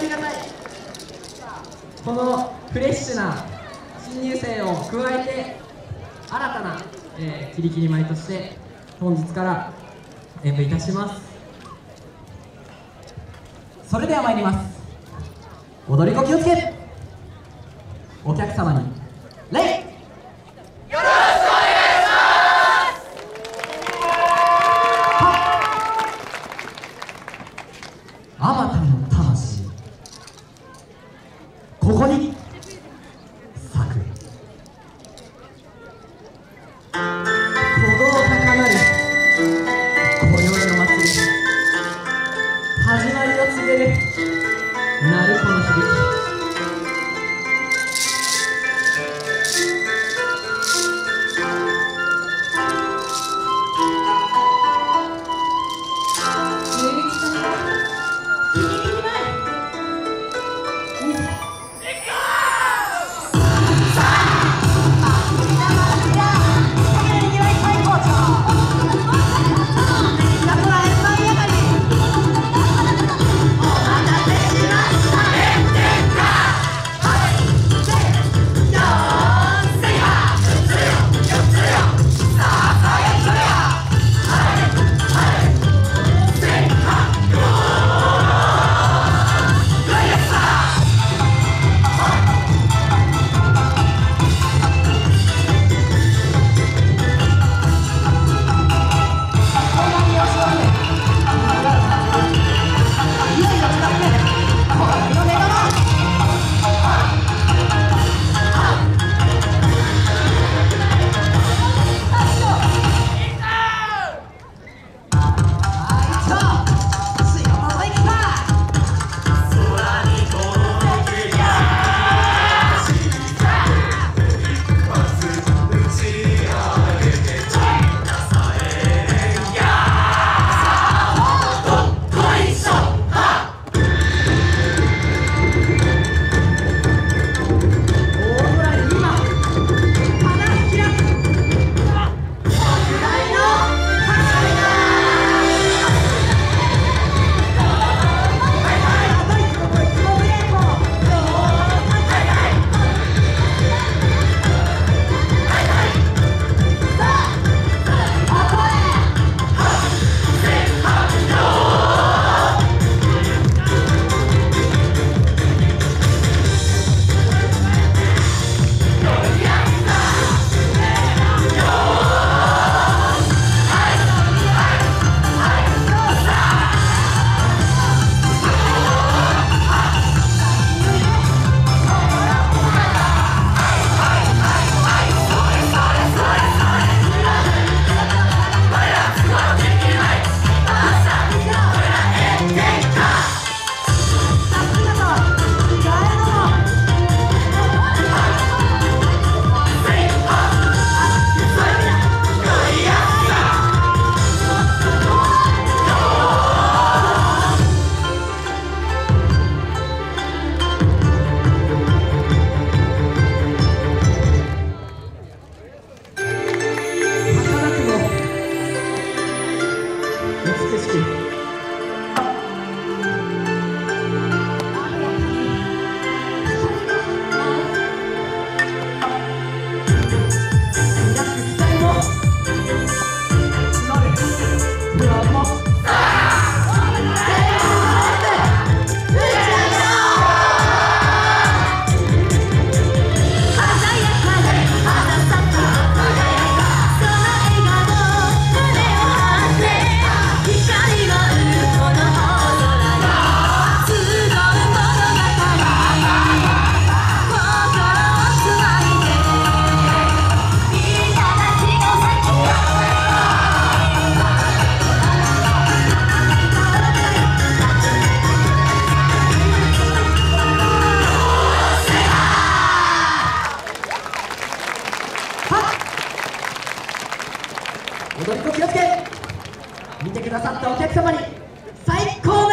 がたい。このフレッシュな新入生を加えて新たな、キリキリ舞として本日から演舞いたします。それでは参ります。踊り子気をつけ。お客様に礼。あまたの魂、ここに咲く。鼓動高鳴る今宵の祭り、始まりを告げる鳴子の響き。踊り子気をつけ。見てくださったお客様に最高の